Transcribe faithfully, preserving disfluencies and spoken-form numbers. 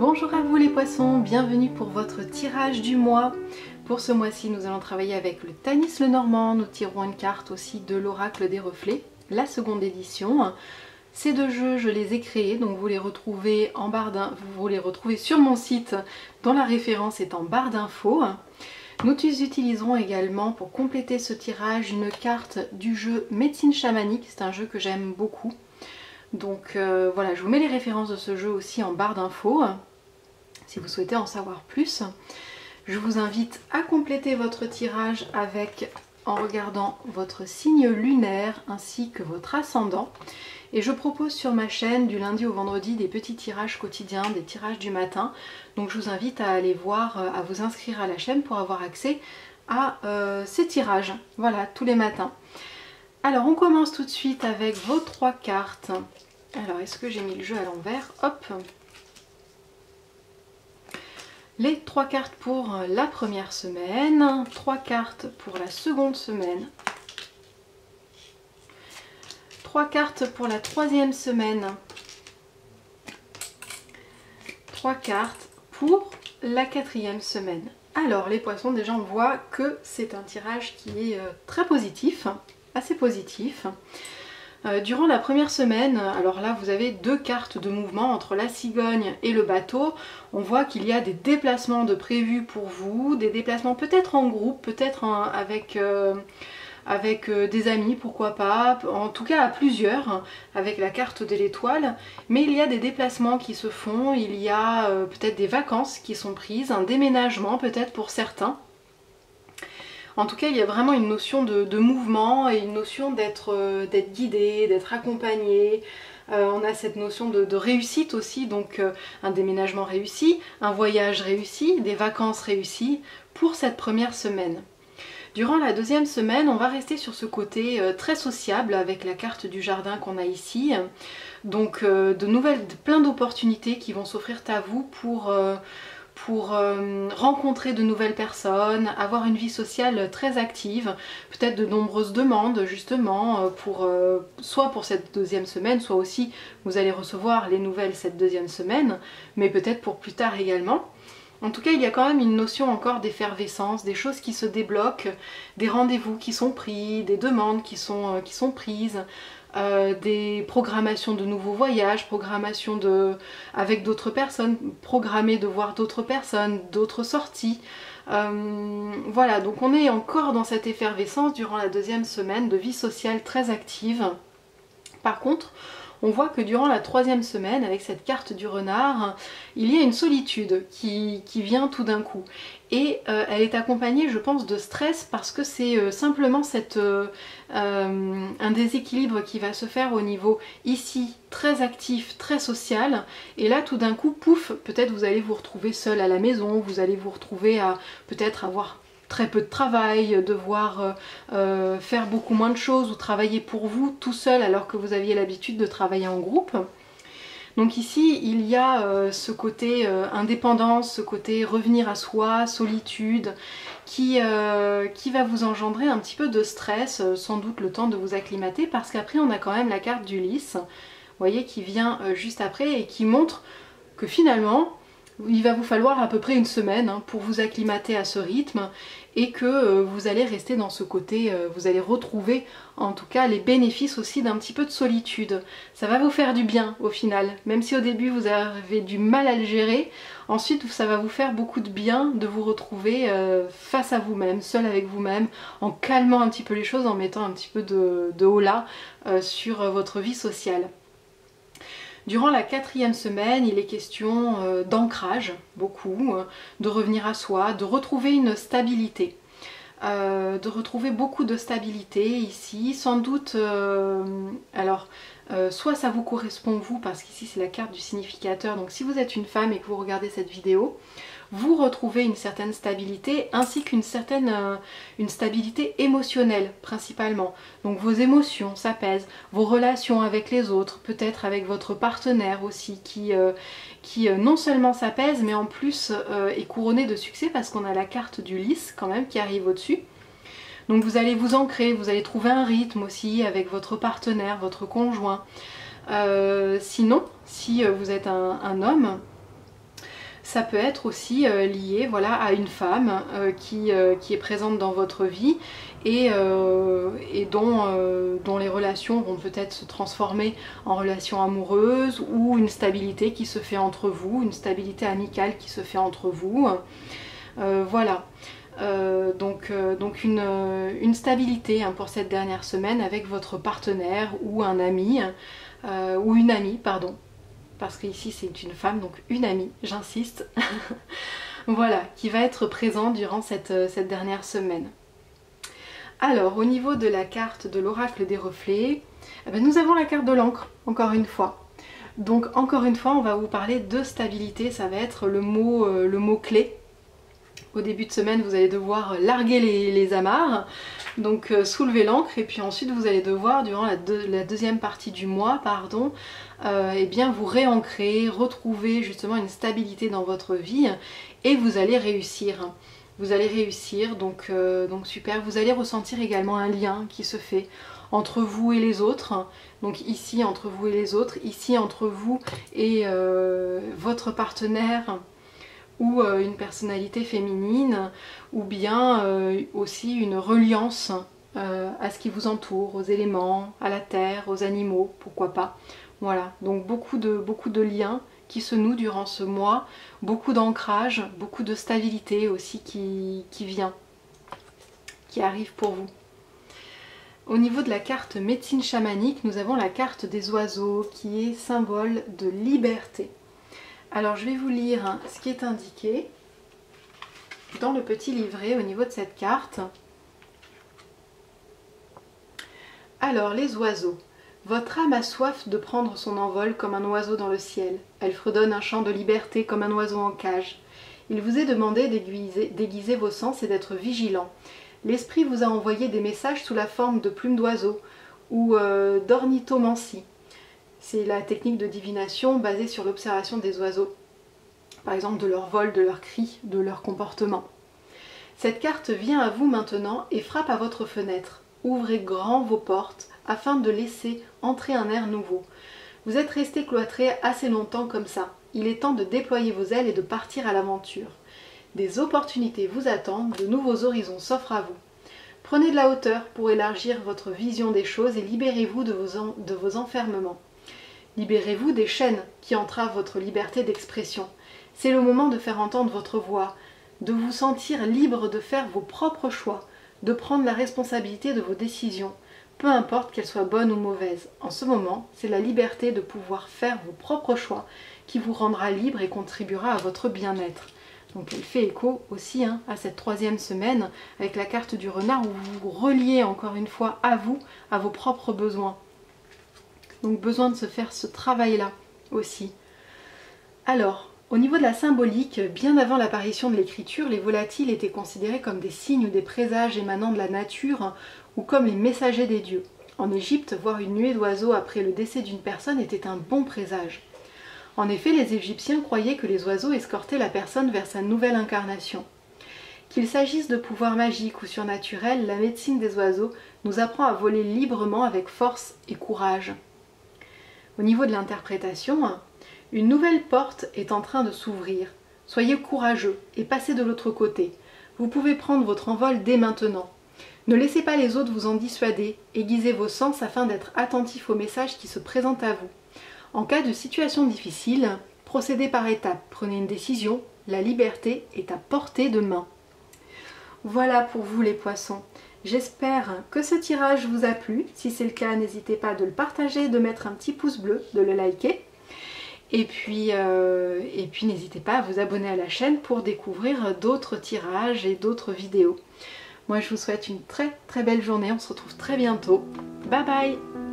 Bonjour à vous les poissons, bienvenue pour votre tirage du mois. Pour ce mois-ci, nous allons travailler avec le Tanis Lenormand. Nous tirerons une carte aussi de l'Oracle des Reflets, la seconde édition. Ces deux jeux, je les ai créés, donc vous les retrouvez en barre d'infos, vous les retrouvez sur mon site, dont la référence est en barre d'infos. Nous utiliserons également pour compléter ce tirage une carte du jeu Médecine Chamanique. C'est un jeu que j'aime beaucoup. Donc euh, voilà, je vous mets les références de ce jeu aussi en barre d'infos, si vous souhaitez en savoir plus. Je vous invite à compléter votre tirage avec, en regardant votre signe lunaire ainsi que votre ascendant. Et je propose sur ma chaîne du lundi au vendredi des petits tirages quotidiens, des tirages du matin. Donc je vous invite à aller voir, à vous inscrire à la chaîne pour avoir accès à euh, ces tirages. Voilà, tous les matins. Alors on commence tout de suite avec vos trois cartes. Alors est-ce que j'ai mis le jeu à l'envers? Hop. Les trois cartes pour la première semaine, trois cartes pour la seconde semaine, trois cartes pour la troisième semaine, trois cartes pour la quatrième semaine. Alors les poissons, déjà on voit que c'est un tirage qui est très positif, assez positif. Euh, durant la première semaine, alors là vous avez deux cartes de mouvement entre la cigogne et le bateau. On voit qu'il y a des déplacements de prévus pour vous, des déplacements peut-être en groupe, peut-être avec, euh, avec euh, des amis, pourquoi pas, en tout cas à plusieurs, avec la carte de l'étoile. Mais il y a des déplacements qui se font, il y a euh, peut-être des vacances qui sont prises, un déménagement peut-être pour certains. En tout cas, il y a vraiment une notion de, de mouvement et une notion d'être euh, d'être guidé, d'être accompagné. Euh, on a cette notion de, de réussite aussi, donc euh, un déménagement réussi, un voyage réussi, des vacances réussies pour cette première semaine. Durant la deuxième semaine, on va rester sur ce côté euh, très sociable avec la carte du jardin qu'on a ici. Donc euh, de nouvelles, de, plein d'opportunités qui vont s'offrir à vous pour... Euh, pour euh, rencontrer de nouvelles personnes, avoir une vie sociale très active, peut-être de nombreuses demandes justement, pour, euh, soit pour cette deuxième semaine, soit aussi vous allez recevoir les nouvelles cette deuxième semaine, mais peut-être pour plus tard également. En tout cas, il y a quand même une notion encore d'effervescence, des choses qui se débloquent, des rendez-vous qui sont pris, des demandes qui sont, euh, qui sont prises. Euh, des programmations de nouveaux voyages, programmation de, avec d'autres personnes, programmer de voir d'autres personnes, d'autres sorties. Euh, voilà, donc on est encore dans cette effervescence durant la deuxième semaine de vie sociale très active. Par contre, on voit que durant la troisième semaine, avec cette carte du renard, il y a une solitude qui, qui vient tout d'un coup. Et euh, elle est accompagnée, je pense, de stress parce que c'est euh, simplement cette, euh, euh, un déséquilibre qui va se faire au niveau ici très actif, très social. Et là, tout d'un coup, pouf, peut-être vous allez vous retrouver seul à la maison, vous allez vous retrouver à peut-être avoir très peu de travail, devoir euh, euh, faire beaucoup moins de choses ou travailler pour vous tout seul alors que vous aviez l'habitude de travailler en groupe. Donc ici il y a euh, ce côté euh, indépendance, ce côté revenir à soi, solitude, qui, euh, qui va vous engendrer un petit peu de stress, euh, sans doute le temps de vous acclimater, parce qu'après on a quand même la carte du lys, vous voyez, qui vient euh, juste après et qui montre que finalement il va vous falloir à peu près une semaine hein, pour vous acclimater à ce rythme et que euh, vous allez rester dans ce côté, euh, vous allez retrouver en tout cas les bénéfices aussi d'un petit peu de solitude. Ça va vous faire du bien au final, même si au début vous avez du mal à le gérer, ensuite ça va vous faire beaucoup de bien de vous retrouver euh, face à vous-même, seul avec vous-même, en calmant un petit peu les choses, en mettant un petit peu de, de holà euh, sur euh, votre vie sociale. Durant la quatrième semaine, il est question euh, d'ancrage, beaucoup, euh, de revenir à soi, de retrouver une stabilité. Euh, de retrouver beaucoup de stabilité ici, sans doute, euh, alors, euh, soit ça vous correspond vous, parce qu'ici c'est la carte du significateur, donc si vous êtes une femme et que vous regardez cette vidéo, vous retrouvez une certaine stabilité ainsi qu'une certaine euh, une stabilité émotionnelle principalement. Donc vos émotions s'apaisent, vos relations avec les autres, peut-être avec votre partenaire aussi qui, euh, qui euh, non seulement s'apaise mais en plus euh, est couronné de succès parce qu'on a la carte du lys quand même qui arrive au-dessus. Donc vous allez vous ancrer, vous allez trouver un rythme aussi avec votre partenaire, votre conjoint. Euh, sinon, si vous êtes un, un homme, ça peut être aussi euh, lié voilà, à une femme euh, qui, euh, qui est présente dans votre vie et, euh, et dont, euh, dont les relations vont peut-être se transformer en relations amoureuses, ou une stabilité qui se fait entre vous, une stabilité amicale qui se fait entre vous. Euh, voilà. Euh, donc, euh, donc une, une stabilité hein, pour cette dernière semaine avec votre partenaire ou un ami, euh, ou une amie, pardon. Parce qu'ici c'est une femme, donc une amie, j'insiste, voilà, qui va être présente durant cette, cette dernière semaine. Alors, au niveau de la carte de l'oracle des reflets, eh bien, nous avons la carte de l'encre, encore une fois. Donc, encore une fois, on va vous parler de stabilité, ça va être le mot, euh, le mot clé. Au début de semaine, vous allez devoir larguer les, les amarres, donc euh, soulever l'ancre, et puis ensuite vous allez devoir, durant la, deux, la deuxième partie du mois, pardon, euh, eh bien vous réancrer, retrouver justement une stabilité dans votre vie, et vous allez réussir. Vous allez réussir, donc, euh, donc super. Vous allez ressentir également un lien qui se fait entre vous et les autres. Donc ici entre vous et les autres, ici entre vous et euh, votre partenaire, ou euh, une personnalité féminine, ou bien euh, aussi une reliance euh, à ce qui vous entoure, aux éléments, à la terre, aux animaux, pourquoi pas. Voilà, donc beaucoup de, beaucoup de liens qui se nouent durant ce mois, beaucoup d'ancrage, beaucoup de stabilité aussi qui, qui vient, qui arrive pour vous. Au niveau de la carte médecine chamanique, nous avons la carte des oiseaux qui est symbole de liberté. Alors je vais vous lire hein, ce qui est indiqué dans le petit livret au niveau de cette carte. Alors les oiseaux. Votre âme a soif de prendre son envol comme un oiseau dans le ciel. Elle fredonne un chant de liberté comme un oiseau en cage. Il vous est demandé d'aiguiser, d'aiguiser vos sens et d'être vigilant. L'esprit vous a envoyé des messages sous la forme de plumes d'oiseaux ou euh, d'ornithomancie. C'est la technique de divination basée sur l'observation des oiseaux. Par exemple de leur vol, de leurs cris, de leur comportement. Cette carte vient à vous maintenant et frappe à votre fenêtre. Ouvrez grand vos portes afin de laisser entrer un air nouveau. Vous êtes resté cloîtré assez longtemps comme ça. Il est temps de déployer vos ailes et de partir à l'aventure. Des opportunités vous attendent, de nouveaux horizons s'offrent à vous. Prenez de la hauteur pour élargir votre vision des choses et libérez-vous de vos, en, de vos enfermements. Libérez-vous des chaînes qui entravent votre liberté d'expression. C'est le moment de faire entendre votre voix, de vous sentir libre de faire vos propres choix, de prendre la responsabilité de vos décisions, peu importe qu'elles soient bonnes ou mauvaises. En ce moment, c'est la liberté de pouvoir faire vos propres choix qui vous rendra libre et contribuera à votre bien-être. Donc elle fait écho aussi hein, à cette troisième semaine avec la carte du renard où vous vous reliez encore une fois à vous, à vos propres besoins. Donc besoin de se faire ce travail-là aussi. Alors, au niveau de la symbolique, bien avant l'apparition de l'écriture, les volatiles étaient considérés comme des signes ou des présages émanant de la nature ou comme les messagers des dieux. En Égypte, voir une nuée d'oiseaux après le décès d'une personne était un bon présage. En effet, les Égyptiens croyaient que les oiseaux escortaient la personne vers sa nouvelle incarnation. Qu'il s'agisse de pouvoirs magiques ou surnaturels, la médecine des oiseaux nous apprend à voler librement avec force et courage. Au niveau de l'interprétation, une nouvelle porte est en train de s'ouvrir. Soyez courageux et passez de l'autre côté. Vous pouvez prendre votre envol dès maintenant. Ne laissez pas les autres vous en dissuader, aiguisez vos sens afin d'être attentif aux messages qui se présentent à vous. En cas de situation difficile, procédez par étapes, prenez une décision, la liberté est à portée de main. Voilà pour vous les poissons. J'espère que ce tirage vous a plu. Si c'est le cas, n'hésitez pas de le partager, de mettre un petit pouce bleu, de le liker. Et puis, euh, et puis n'hésitez pas à vous abonner à la chaîne pour découvrir d'autres tirages et d'autres vidéos. Moi je vous souhaite une très très belle journée, on se retrouve très bientôt. Bye bye!